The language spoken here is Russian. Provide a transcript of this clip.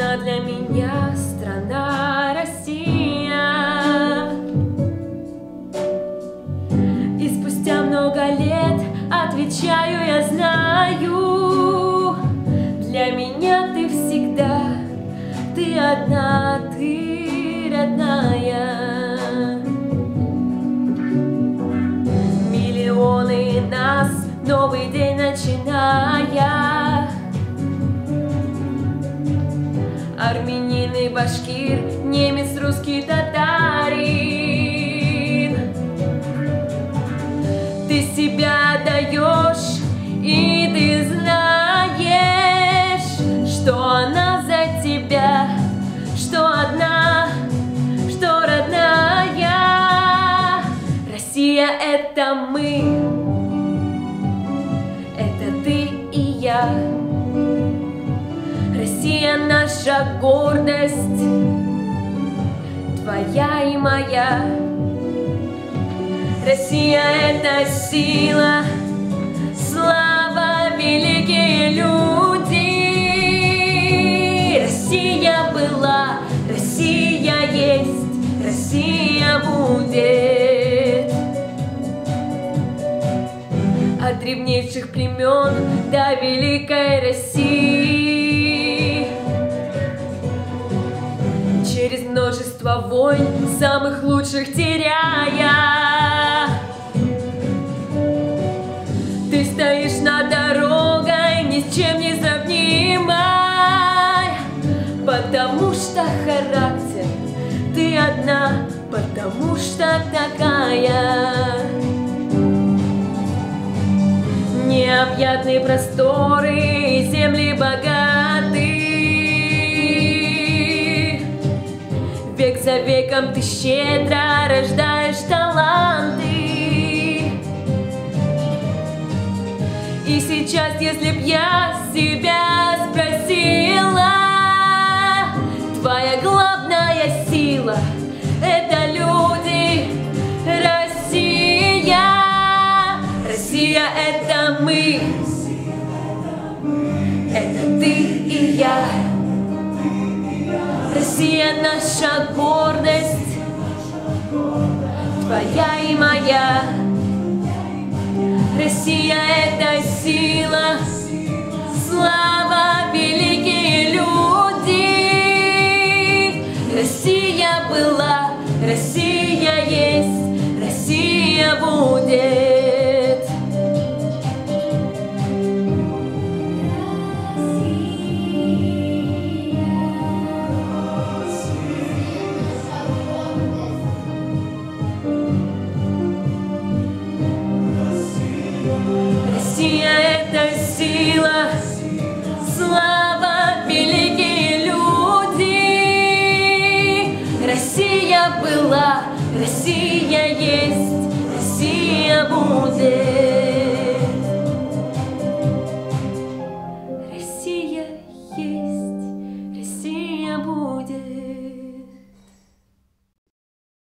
Она для меня страна Россия. И спустя много лет отвечаю, я знаю, для меня ты всегда, ты одна, ты родная. Миллионы нас, новый день начиная. Армянин и башкир, немец, русский, татарин. Ты себя даешь, и ты знаешь, что она за тебя, что одна, что родная. Россия — это мы, это ты и я. Россия — наша гордость, твоя и моя. Россия — это сила, слава, великие люди. Россия была, Россия есть, Россия будет. От древнейших племен до великой России. Через множество войн, самых лучших теряя. Ты стоишь над дорогой, ни с чем не сравнимой. Потому что характер ты одна, потому что такая. Необъятные просторы, земли богаты. Век за веком ты щедро рождаешь таланты. И сейчас, если б я себя спросила, твоя главная сила — это люди, Россия. Россия — это мы, это ты и я. Россия — наша гордость, твоя и моя. Россия — это сила, слава, великие люди. Россия была, Россия есть, Россия будет. Россия — это сила, слава, великие люди. Россия была, Россия есть, Россия будет.